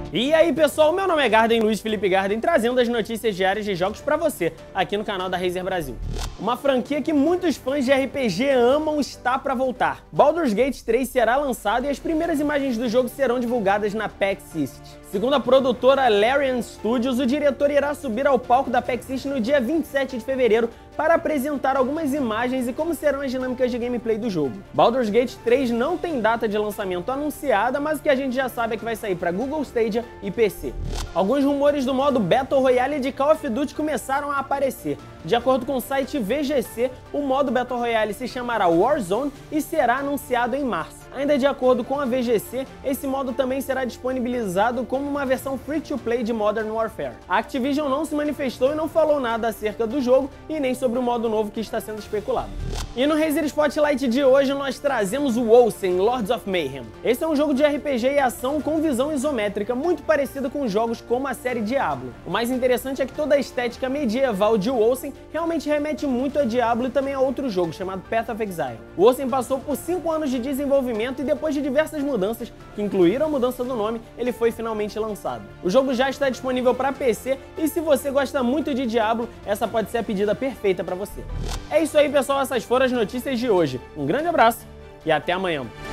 E aí pessoal, meu nome é Garden, Luiz Felipe Garden, trazendo as notícias diárias de jogos pra você, aqui no canal da Razer Brasil. Uma franquia que muitos fãs de RPG amam está pra voltar. Baldur's Gate 3 será lançado e as primeiras imagens do jogo serão divulgadas na PAX East. Segundo a produtora Larian Studios, o diretor irá subir ao palco da PAX East no dia 27 de fevereiro para apresentar algumas imagens e como serão as dinâmicas de gameplay do jogo. Baldur's Gate 3 não tem data de lançamento anunciada, mas o que a gente já sabe é que vai sair para Google Stadia e PC. Alguns rumores do modo Battle Royale de Call of Duty começaram a aparecer. De acordo com o site VGC, o modo Battle Royale se chamará Warzone e será anunciado em março. Ainda de acordo com a VGC, esse modo também será disponibilizado como uma versão free-to-play de Modern Warfare. A Activision não se manifestou e não falou nada acerca do jogo e nem sobre o modo novo que está sendo especulado. E no Razer Spotlight de hoje nós trazemos o Wolcen Lords of Mayhem. Esse é um jogo de RPG e ação com visão isométrica, muito parecido com jogos como a série Diablo. O mais interessante é que toda a estética medieval de Wolcen realmente remete muito a Diablo e também a outro jogo chamado Path of Exile. O Wolcen passou por 5 anos de desenvolvimento e depois de diversas mudanças, que incluíram a mudança do nome, ele foi finalmente lançado. O jogo já está disponível para PC e se você gosta muito de Diablo, essa pode ser a pedida perfeita para você. É isso aí pessoal, essas foram as notícias de hoje. Um grande abraço e até amanhã.